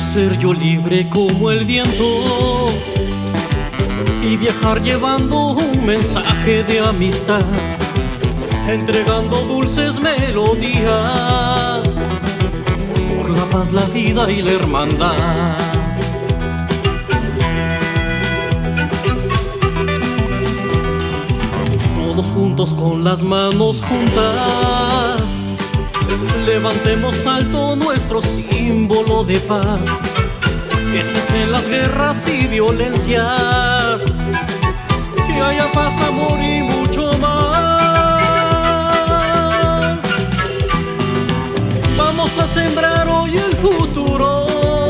ser yo libre como el viento y viajar llevando un mensaje de amistad, entregando dulces melodías por la paz, la vida y la hermandad. Todos juntos con las manos juntas, levantemos alto nuestro símbolo de paz, que cesen las guerras y violencias, que haya paz, amor y mucho más. Vamos a sembrar hoy el futuro,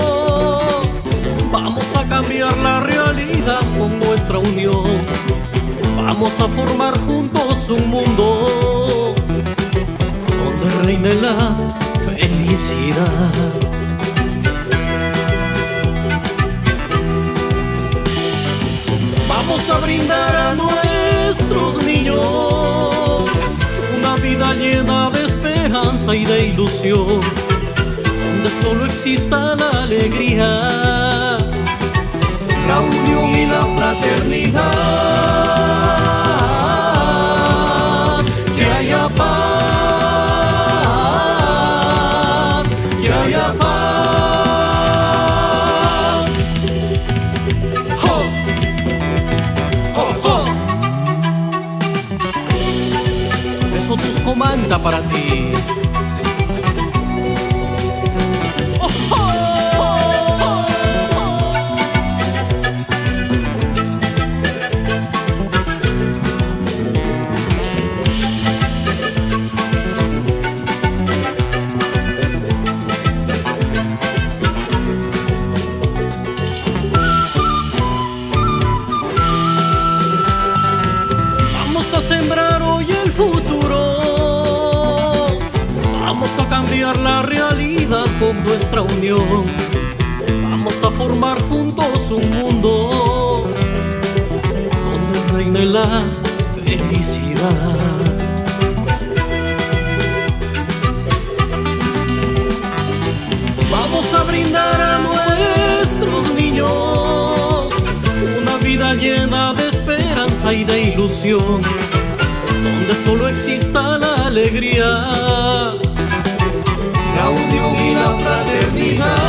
vamos a cambiar la realidad con nuestra unión, vamos a formar juntos un mundo donde reine la felicidad. Vamos a brindar a nuestros niños una vida llena de esperanza y de ilusión, donde solo exista la alegría, la unión y la fraternidad. Que haya paz, que haya paz. ¡Jo! ¡Jo, jo! Eso tus comanda para ti. Sembrar hoy el futuro, vamos a cambiar la realidad con nuestra unión, vamos a formar juntos un mundo donde reine la felicidad. Vamos a brindar a nuestros niños una vida llena de esperanza y de ilusión, donde solo exista la alegría, la unión y la fraternidad.